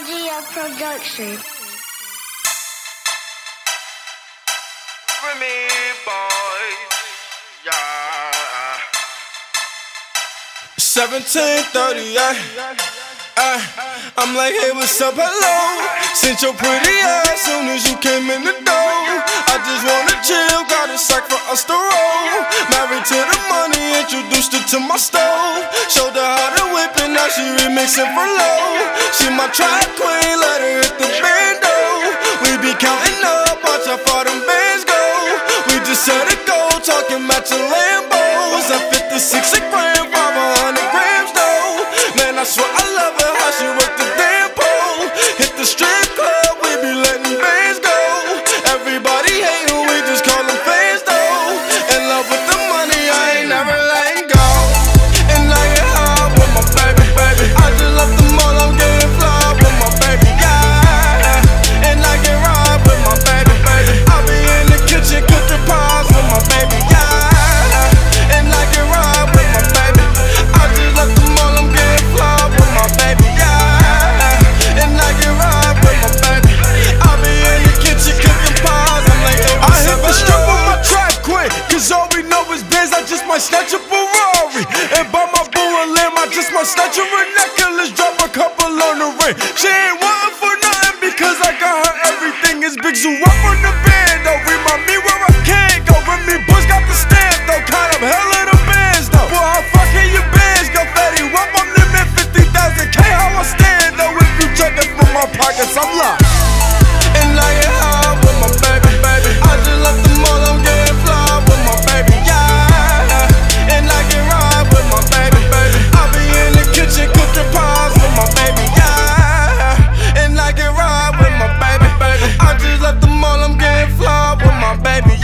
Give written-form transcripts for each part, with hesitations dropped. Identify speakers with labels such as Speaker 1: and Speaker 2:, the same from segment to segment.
Speaker 1: Audio Production.
Speaker 2: For me, boy, yeah. 1738. I'm like, hey, what's up, hello? Sent your pretty ass soon as you came in the door. I just wanna chill, got a sack for us to roll. Married to the money, introduced her to my stove. Showed her how to whip it, now she remixing for low. She my track queen, let her hit the bando. We be counting up, watch how far them bands go. We just set a goal, talking matching Lambos. At 56 a gram, 500 grams though. Man, I swear I love her, how she work the damn pole. Hit the strip club, we be letting bands go. Everybody hatin', we just call them fans though. In love with the money, I ain't never letting go. And I get high with my baby, baby. I just left the mall, I'm getting fly with my baby, yeah. And I get ride with my baby, baby. I be in the kitchen cooking pies with my baby, yeah. And I get ride with my baby. I just left the mall, I'm getting fly with my baby, yeah. And I get ride with my baby. I be in the kitchen cooking pies. I'm like, hey, what's up? I hit the strip with my track queen, cause all we know is biz. I just might snatch a Ferrari and buy my boo a limb. I just might snatch her a necklace, drop a couple on the ring. She ain't wantin' for nothing because I got her everything. It's Big Zoo up on the band though. Remind me where I can't go. Remy Bush got the stamp though. Kind of hell of the bands though. Boy, how fucking your bands go fatty up. I'm limit 50,000 K. How I stand though? If you check it from my pockets, I'm locked. And I get high with my baby, baby. I just left the mall, I'm getting fly with my baby, yeah. And I get ride with my baby, baby. I be in the kitchen cooking pies with my baby, yeah. And I get ride with my baby, baby. I just left the mall, I'm getting fly with my baby,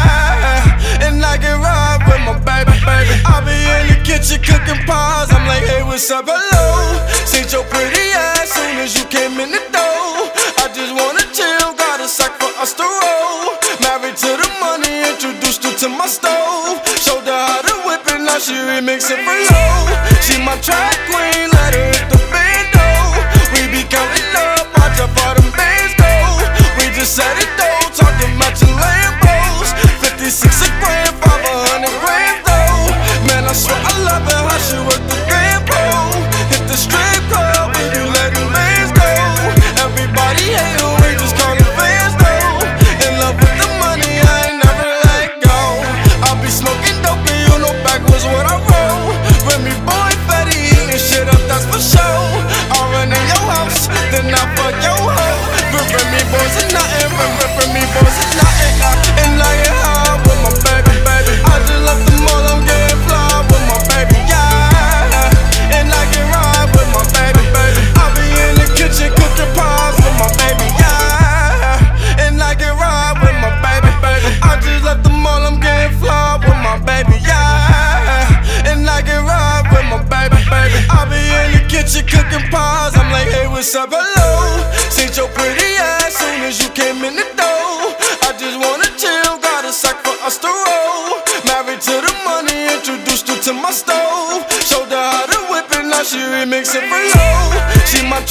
Speaker 2: yeah. And I get ride with my baby, baby. I be in the kitchen cooking pies. I'm like, hey, what's up, hello? Seen your pretty ass soon as you came in the door. I just wanna chill, got a sack for us to roll. Married to the money, introduced her to my stove. Showed her how to whip it, now she remixing for low. She my track queen, let her hit the bando. We be counting up, watch how far them bands go. We just set it though, talking matching Lambos. 56 a gram, 500 grams though. Man, I swear I love her, how she work the damn pole. Hit the strip club, we be letting bands go. Everybody hatin', we just call them fans though. In love with the money, I ain't never let go. I be smoking dope and you know backwards what I roll. Remy boy fatty, eating shit up, that's for sure. I run in your house, then I fuck your hoe. Remy boys are nothing, Remy boys are nothing. And I get high with my baby, baby. I just left the mall, I'm getting fly with my baby, yeah. And I get ride with my baby, baby. I be in the kitchen cooking pies with my baby, yeah. And I get ride with my baby, baby. I just left the mall, I'm getting fly with my baby, yeah. And I get ride with my baby, baby. I be in the kitchen cooking pies. I'm like, hey, what's up, hello? Seen your pretty ass soon as you came in the door. I just wanna chill, got a sack for us to roll. Married to the money, introduced her to my stove. Showed her how to whip it, now she remixing for low. She my